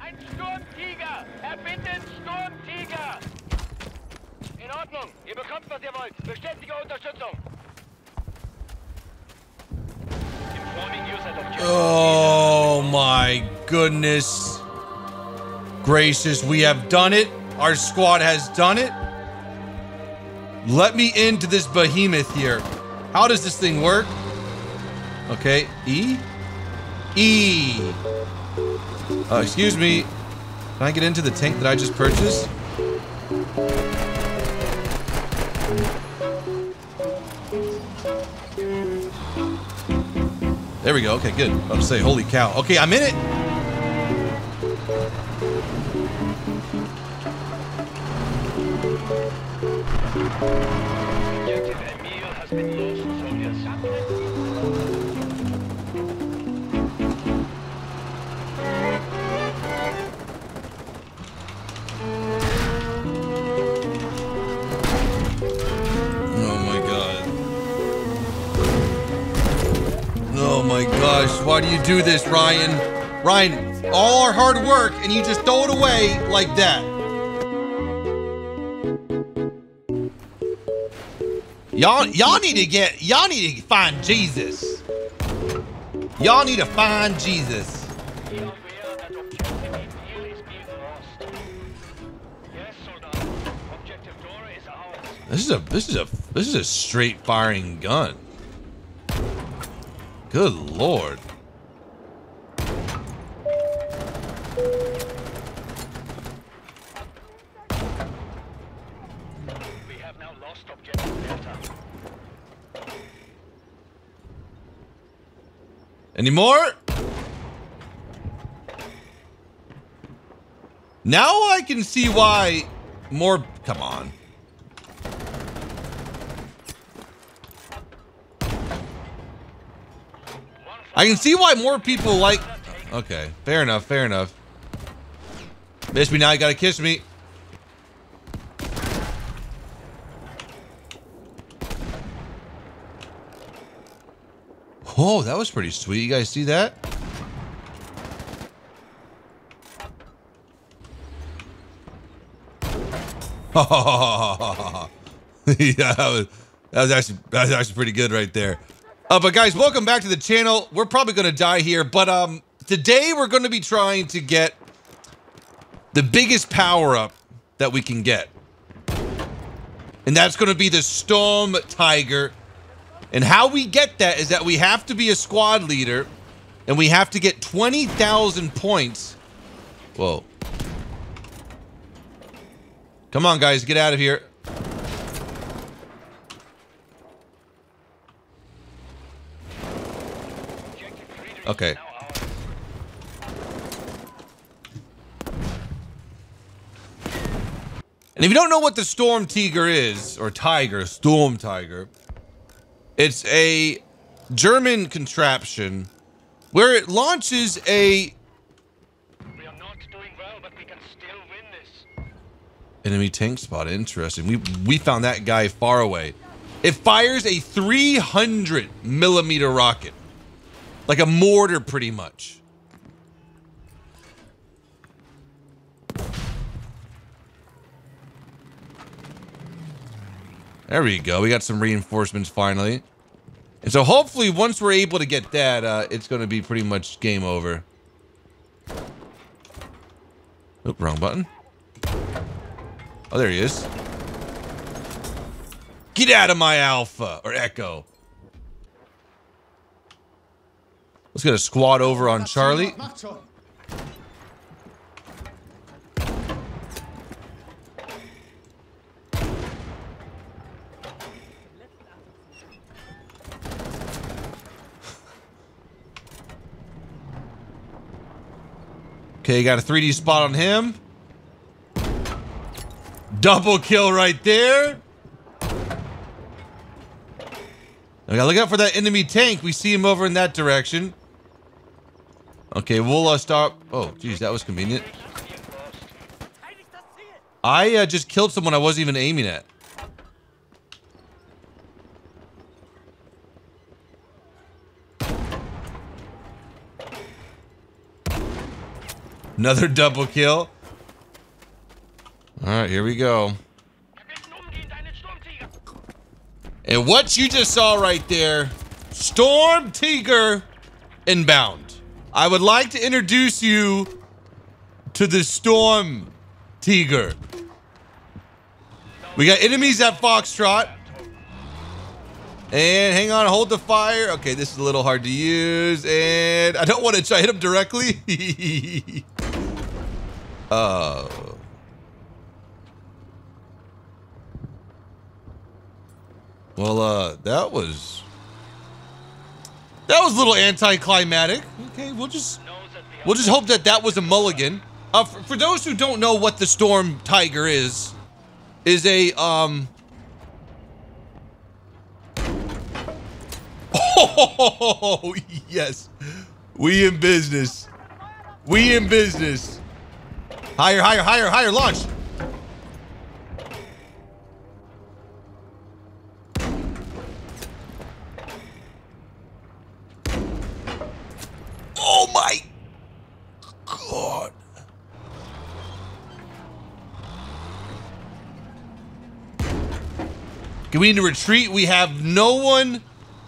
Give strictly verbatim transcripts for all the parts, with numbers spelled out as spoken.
Ein Sturmtiger! Erbittet Sturmtiger! In Ordnung. Ihr bekommt, was ihr wollt. Beständige Unterstützung. Oh my goodness gracious, we have done it. Our squad has done it. Let me into this behemoth here. How does this thing work? Okay, E? E. Uh, excuse me. Can I get into the tank that I just purchased? There we go. Okay, good. I was say, holy cow. Okay, I'm in it. Objective Emil has been lost, soldiers. Oh my gosh, why do you do this, Ryan? Ryan, all our hard work and you just throw it away like that. Y'all y'all need to get y'all need to find Jesus. Y'all need to find Jesus. This is a this is a this is a straight firing gun. Good Lord. We have now lost objective Delta. Any more? Now I can see why more. Come on. I can see why more people like. Okay, fair enough, fair enough. Miss me now, you gotta kiss me. Oh, that was pretty sweet. You guys see that? Yeah, that was, that was actually that was actually pretty good right there. Uh, but guys, welcome back to the channel. We're probably gonna die here, but um, today we're gonna be trying to get the biggest power up that we can get, and that's gonna be the Storm Tiger. And how we get that is that we have to be a squad leader, and we have to get twenty thousand points. Whoa! Come on, guys, get out of here. Okay. And if you don't know what the Storm Tiger is, or Tiger, Storm Tiger, it's a German contraption where it launches a... We are not doing well, but we can still win this. Enemy tank spot. Interesting. We, we found that guy far away. It fires a three hundred millimeter rocket. Like a mortar, pretty much. There we go. We got some reinforcements finally. And so hopefully once we're able to get that, uh, it's going to be pretty much game over. Oh, wrong button. Oh, there he is. Get out of my Alpha, or Echo. Let's get a squad over on Charlie. Okay, got a three D spot on him. Double kill right there. I gotta look out for that enemy tank. We see him over in that direction. Okay, we'll uh, stop. Oh, geez, that was convenient. I uh, just killed someone I wasn't even aiming at. Another double kill. All right, here we go. And what you just saw right there, Storm Tiger inbound. I would like to introduce you to the Storm Tiger. We got enemies at Foxtrot. And hang on, hold the fire. Okay, this is a little hard to use. And I don't want to try to hit him directly. Oh. Well, uh, that was... That was a little anticlimactic. Okay, we'll just... We'll just hope that that was a mulligan. Uh, for, for those who don't know what the Storm Tiger is, is a, um... Oh, yes. We in business. We in business. Higher, higher, higher, higher, launch. Oh my God. Okay, we need to retreat. We have no one.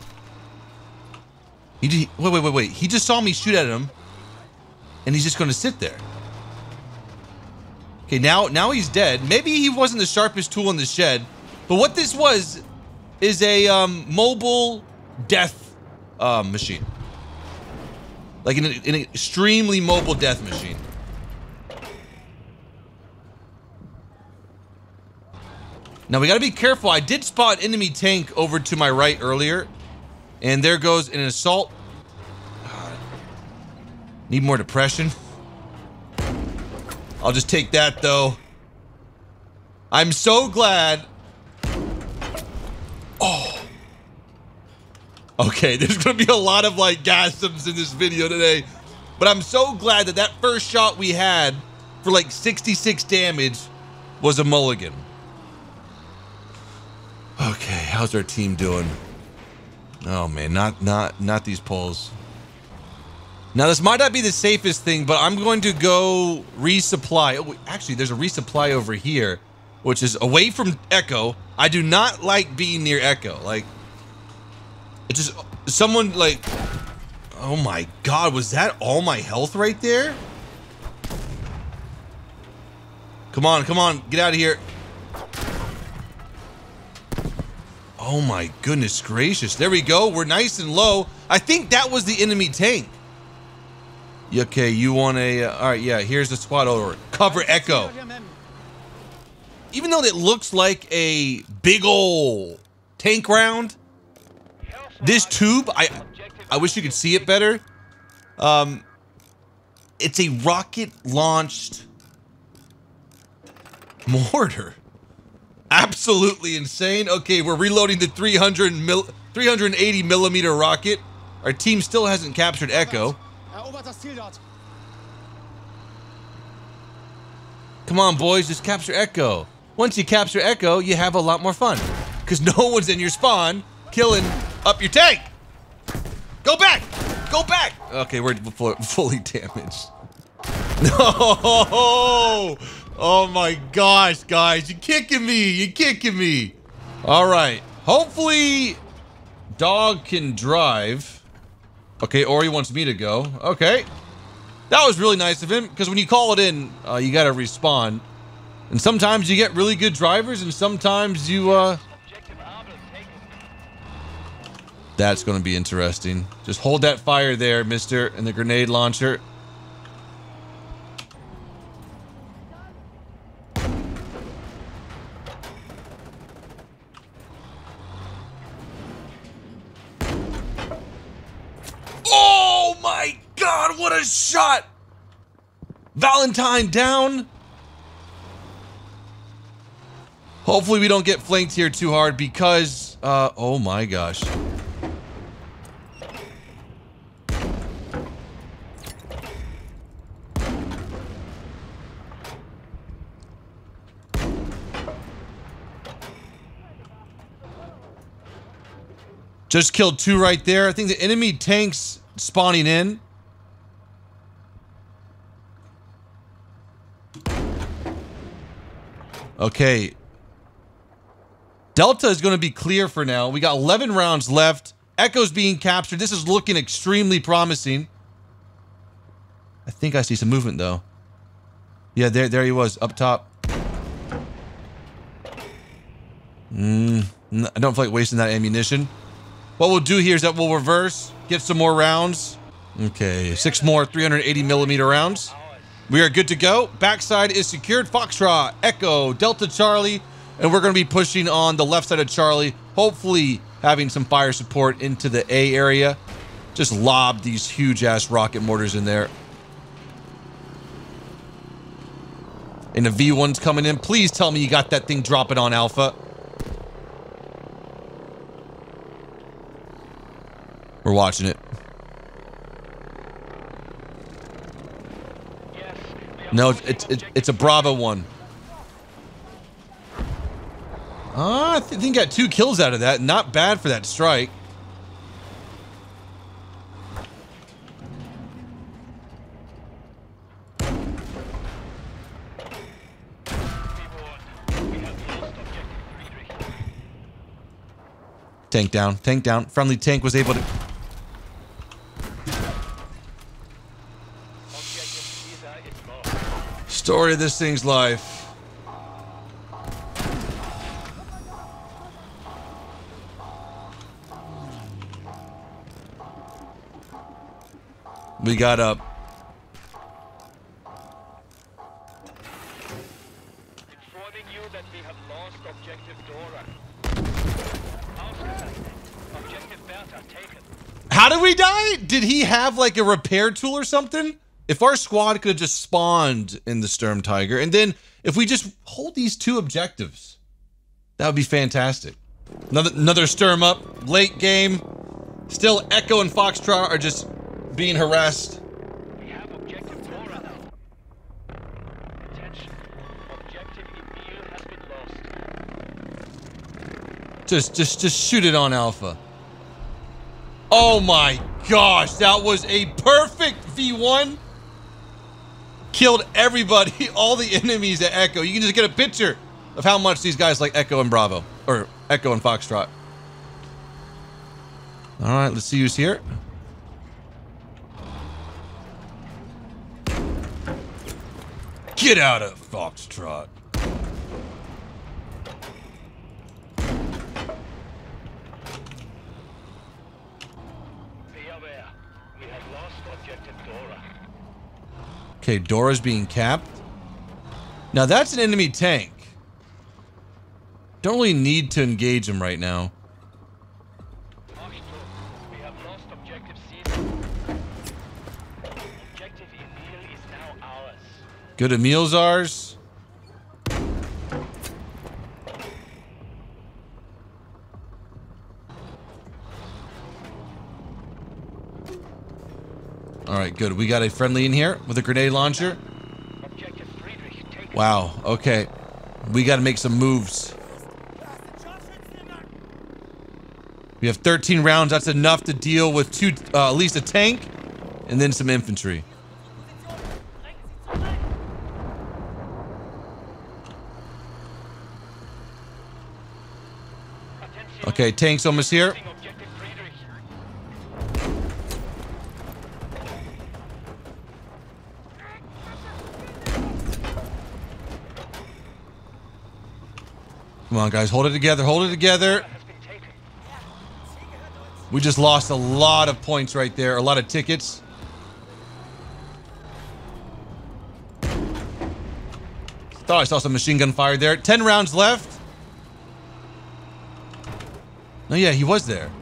He did, wait, wait, wait, wait. He just saw me shoot at him, and he's just going to sit there. Okay, now, now he's dead. Maybe he wasn't the sharpest tool in the shed, but what this was is a um, mobile death uh, machine, like an, an extremely mobile death machine. Now we got to be careful. I did spot enemy tank over to my right earlier. And there goes an assault. God. Need more depression. I'll just take that though. I'm so glad. Oh. Okay, there's gonna be a lot of like gasms in this video today. But I'm so glad that that first shot we had for like sixty-six damage was a mulligan. Okay, how's our team doing? Oh man, not not not these poles. Now this might not be the safest thing, but I'm going to go resupply. Oh, actually, there's a resupply over here, which is away from Echo. I do not like being near Echo. Like, it's just someone like. Oh my God, was that all my health right there? Come on, come on, get out of here. Oh my goodness gracious. There we go. We're nice and low. I think that was the enemy tank. Okay, you want a... Uh, all right, yeah, here's the squad over. Cover Echo. Even though it looks like a big ol' tank round, this tube, I I wish you could see it better. Um, it's a rocket-launched mortar. Absolutely insane. Okay, we're reloading the three hundred mil, three eighty millimeter rocket. Our team still hasn't captured Echo. Come on, boys, just capture Echo. Once you capture Echo, you have a lot more fun. Because no one's in your spawn killing up your tank. Go back! Go back! Okay, we're fully damaged. No! Oh my gosh, guys, you're kicking me, you're kicking me. All right, hopefully dog can drive. Okay, Ori wants me to go. Okay, that was really nice of him, because when you call it in, uh, you gotta respawn. And sometimes you get really good drivers, and sometimes you, uh... That's gonna be interesting. Just hold that fire there, mister, and the grenade launcher. Oh my God, what a shot! Valentine down. Hopefully we don't get flanked here too hard because, uh, oh my gosh. Just killed two right there. I think the enemy tank's spawning in. Okay. Delta is going to be clear for now. We got eleven rounds left. Echo's being captured. This is looking extremely promising. I think I see some movement, though. Yeah, there, there he was, up top. Mm, I don't feel like wasting that ammunition. What we'll do here is that we'll reverse, get some more rounds. Okay, six more three hundred eighty millimeter rounds. We are good to go. Backside is secured. Foxtrot, Echo, Delta Charlie, and we're going to be pushing on the left side of Charlie, hopefully having some fire support into the A area. Just lob these huge-ass rocket mortars in there. And the V one's coming in. Please tell me you got that thing dropping on Alpha. We're watching it. No, it's it's it's a Bravo one. Uh, I th think got two kills out of that. Not bad for that strike. Tank down. Tank down. Friendly tank was able to... Story of this thing's life. We got up. Informing you that we have lost objective Dora. Objective Bertha taken. How did we die? Did he have like a repair tool or something? If our squad could have just spawned in the Sturm Tiger, and then if we just hold these two objectives, that would be fantastic. Another another Sturm up, late game. Still, Echo and Foxtrot are just being harassed. We have objective Dora now. Attention. Objective Emil has been lost. Just, just, just shoot it on Alpha. Oh my gosh, that was a perfect V one. Killed everybody, all the enemies at Echo. You can just get a picture of how much these guys like Echo and Bravo, or Echo and Foxtrot. All right, let's see who's here. Get out of Foxtrot. Be aware. We have lost objective Dora. Okay, Dora's being capped. Now that's an enemy tank. Don't really need to engage him right now. We have lost objective Caesar. Objective Emil is now ours. Good, Emil's ours. All right, good. We got a friendly in here with a grenade launcher. Wow, okay. We got to make some moves. We have thirteen rounds. That's enough to deal with two, uh, at least a tank, and then some infantry. Okay, tank's almost here. Come on, guys, hold it together, hold it together. We just lost a lot of points right there, a lot of tickets. Thought I saw some machine gun fire there. Ten rounds left. Oh yeah, he was there.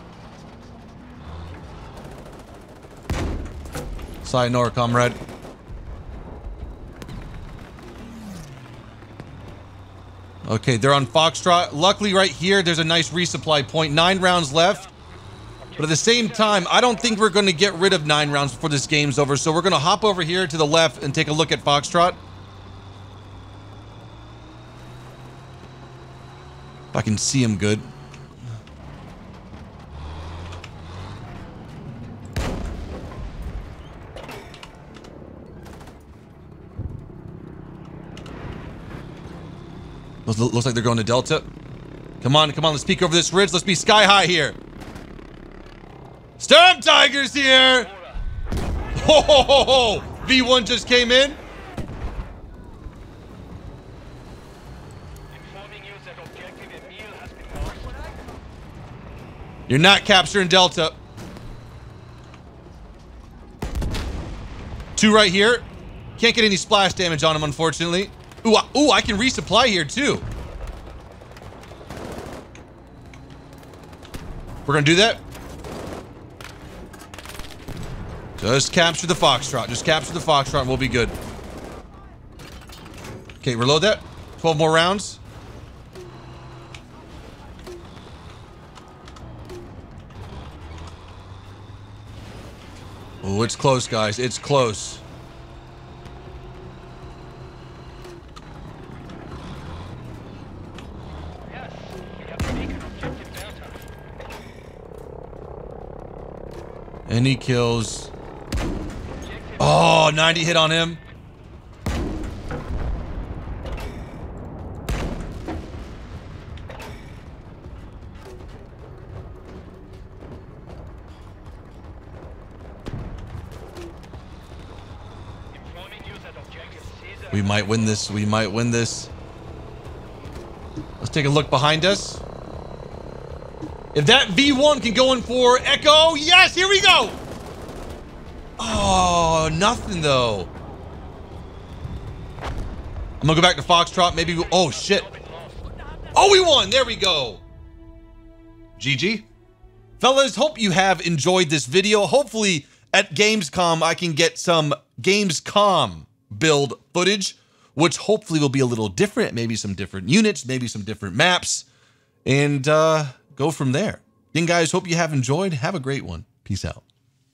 Sayonara, comrade. Okay, they're on Foxtrot. Luckily right here, there's a nice resupply point. Nine rounds left. But at the same time, I don't think we're going to get rid of nine rounds before this game's over. So we're going to hop over here to the left and take a look at Foxtrot. If I can see him good. Looks, looks like they're going to Delta. Come on, come on, let's peek over this ridge. Let's be sky high here. Storm Tigers here! Ho ho ho ho! V one just came in. You're not capturing Delta. Two right here. Can't get any splash damage on him, unfortunately. Ooh, I, ooh, I can resupply here too. We're gonna do that. Just capture the Foxtrot. Just capture the Foxtrot and we'll be good. Okay, reload that. twelve more rounds. Oh, it's close, guys. It's close. Any kills? Oh, ninety hit on him. We might win this. We might win this. Let's take a look behind us. If that V one can go in for Echo, yes, here we go. Oh, nothing though. I'm gonna go back to Foxtrot. Maybe, we, oh shit. Oh, we won, there we go. G G. Fellas, hope you have enjoyed this video. Hopefully at Gamescom, I can get some Gamescom build footage, which hopefully will be a little different. Maybe some different units, maybe some different maps, and uh, go from there. Again, guys, hope you have enjoyed. Have a great one. Peace out.